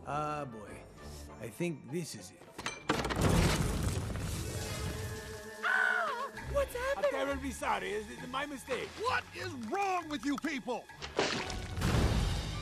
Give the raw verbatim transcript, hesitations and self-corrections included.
Ah, boy. I think this is it. Ah! What's I'm happening? terribly sorry. It's, it's my mistake. What is wrong with you people?